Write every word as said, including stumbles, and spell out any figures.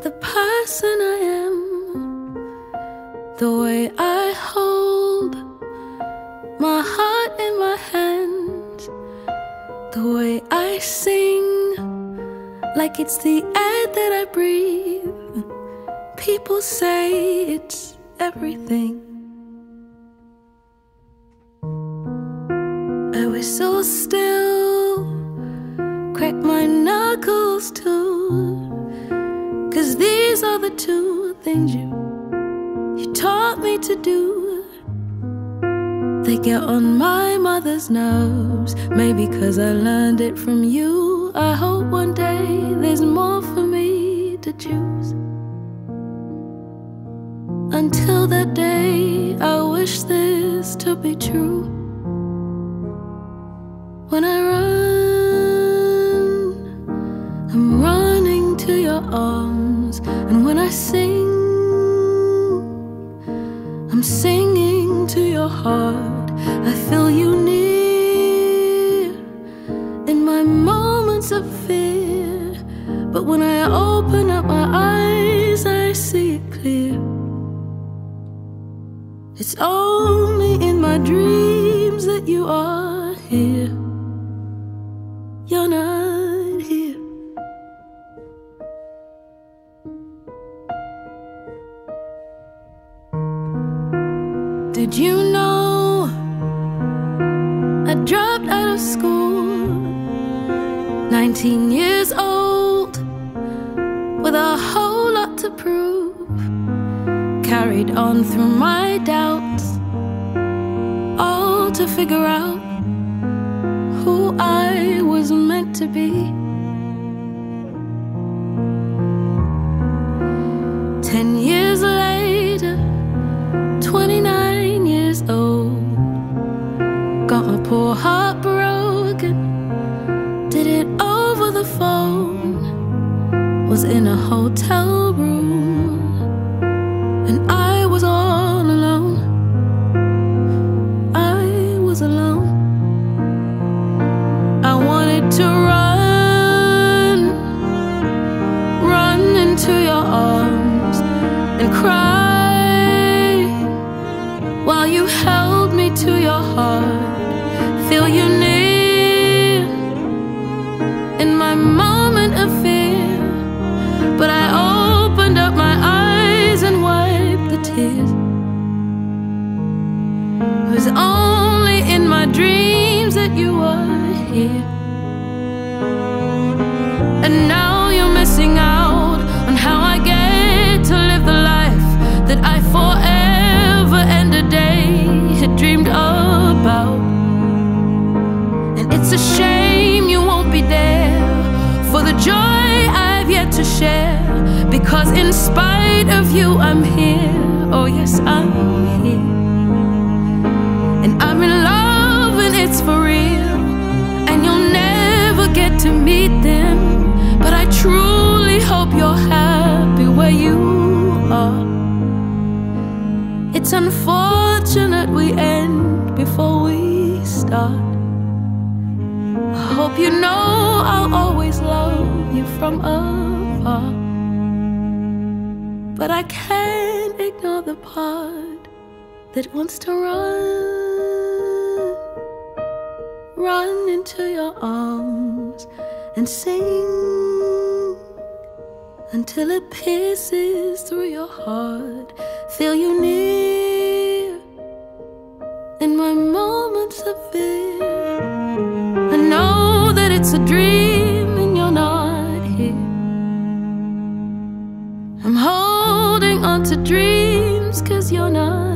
the person I am, the way I hold my heart in my hands, the way I sing like it's the air that I breathe. People say it's everything. I whistle still, crack my knuckles too, 'cause these are the two things you You taught me to do. They get on my mother's nerves, maybe 'cause I learned it from you. I hope one day there's more for me to choose. Until that day, I wish this to be true. When I run, I'm running to your arms, and when I sing, I'm singing to your heart. I feel you near in my moments of fear, but when I open up my eyes, I see it clear. It's only in my dreams that you are here. You're not here. Did you know I dropped out of school, nineteen years old, with a whole lot to prove? Carried on through my doubts, all to figure out who I was meant to be. Ten years later, twenty-nine years old, got my poor heart broken, did it over the phone, was in a hotel room, and I was all alone. I was alone. I wanted to run, run into your arms and cry while you held me to your heart. Feel you near in my moment of fear, but I opened up my eyes and wiped the tears. It was only in my dreams that you were here. And now you're missing out on how I get to live the life that I forever and a day had dreamed about. And it's a shame you won't be there for the joy I've yet to share, because in spite of you I'm here. Oh yes, I'm here. And I'm in love and it's for real, and you'll never get to meet them, but I truly hope you're happy where you are. It's unfortunate we end before we start. I hope you know I'll always love you from afar, but I can't ignore the part that wants to run, run into your arms and sing until it pierces through your heart. Feel you near in my moments of fear. I know that it's a dream and you're not here. I'm holding on to dreams 'cause you're not